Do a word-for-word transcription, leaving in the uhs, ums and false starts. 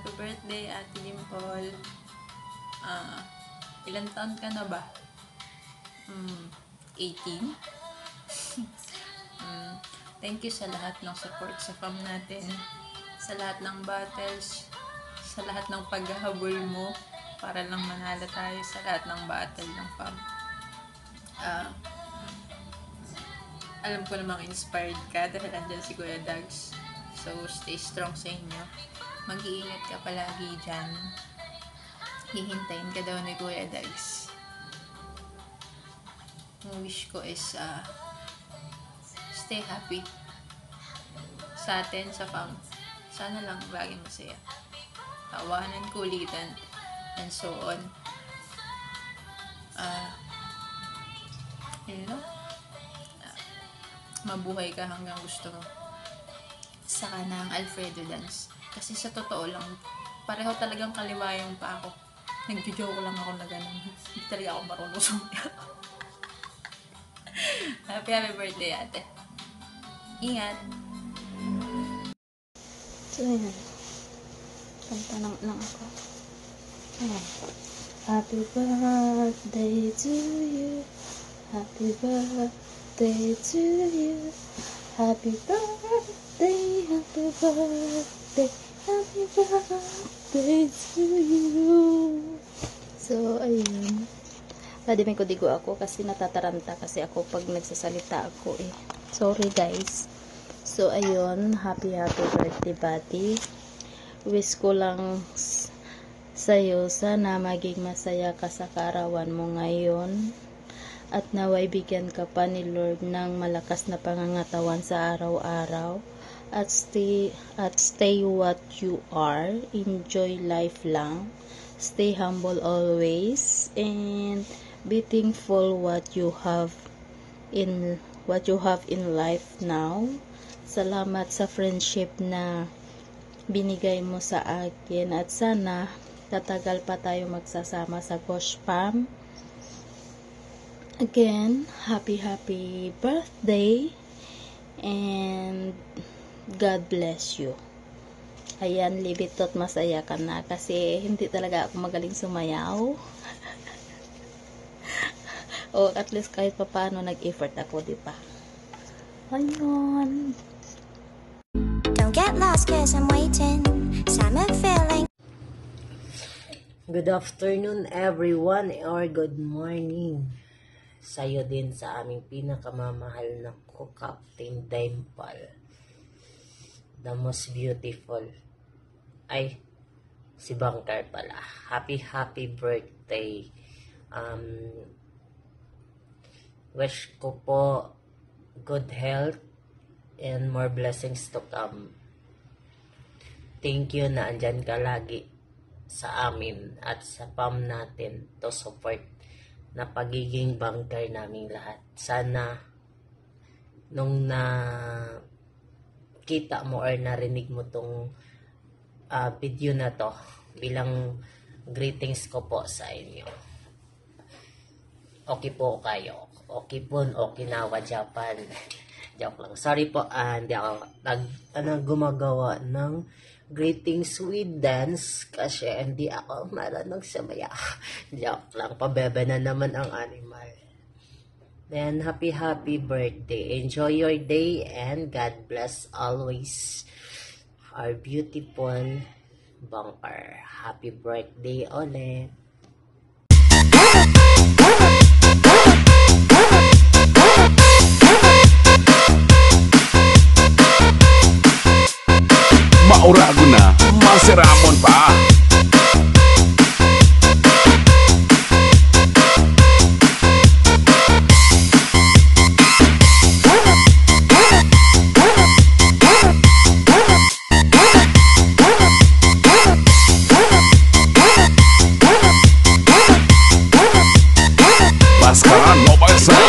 happy birthday, Ate Dimple. Ah, ilang taon ka na ba? Mm, eighteen? mm, thank you sa lahat ng support sa fam natin. Sa lahat ng battles. Sa lahat ng paghahabol mo. Para lang manalo tayo sa lahat ng battle ng fam. Ah, alam ko namang inspired ka dahil andyan si Kuya Dags. So, stay strong sa inyo. Mag-iingat ka palagi dyan. Hihintayin ka daw ni Kuya Dags. Ang wish ko is uh, stay happy. Sa atin, sa fam. Sana lang lagi masaya. Tawanan, kulitan, and so on. Ah, uh, you know? Uh, mabuhay ka hanggang gusto mo. Saka na ang Alfredo dance. Kasi sa totoo lang, pareho talagang kaliwayang pa ako. Nag-joke lang ako na gano'n. Hindi talaga ako marunong sumaya. Happy, happy birthday, ate. Ingat! So, yun. Kanta lang, lang ako. Ayan. Happy birthday to you. Happy birthday to you. Happy birthday, happy birthday, happy birthday to you. So, ayun. Ladimay ko digo ako kasi natataranta kasi ako pag nagsasalita ako eh. Sorry guys. So, ayun. Happy, happy birthday, buddy. Wish ko lang sa'yo sana maging masaya ka sa kaarawan mo ngayon. At naway bigyan ka pa ni Lord ng malakas na pangangatawan sa araw-araw. At stay, at stay what you are. Enjoy life lang. Stay humble always. And be thankful what you have in, what you have in life now. Salamat sa friendship na binigay mo sa akin. At sana tatagal pa tayo magsasama sa Gosh Fam. Again, happy happy birthday and God bless you. Ayan, libitot masaya ka na kasi hindi talaga ako magaling sumayaw. O at least kahit pa paano nag-effort ako, di ba? Ayun. Don't get lost cause I'm waiting. Summer feeling. Good afternoon everyone or good morning. Sa'yo din sa aming pinakamamahal na ko, Captain Dimple. The most beautiful. Ay, si Bangkar pala. Happy, happy birthday. Um, wish ko po good health and more blessings to come. Thank you na andyan ka lagi sa amin at sa fam natin to support na pagiging banker naming lahat. Sana nung na kita mo or narinig mo tong uh, video na to bilang greetings ko po sa inyo. Okay po kayo. Okay po, Okinawa, Japan. Joke lang. Sorry po, uh, hindi ako nag, ano, gumagawa ng greetings with dance kasi hindi ako marunong sumaya. Joke lang. Pabebe na naman ang animal. Then, happy, happy birthday. Enjoy your day and God bless always our beautiful Bangkar. Happy birthday ulit. Maurago na, Maseramon pa. Baskaran Mobile Center.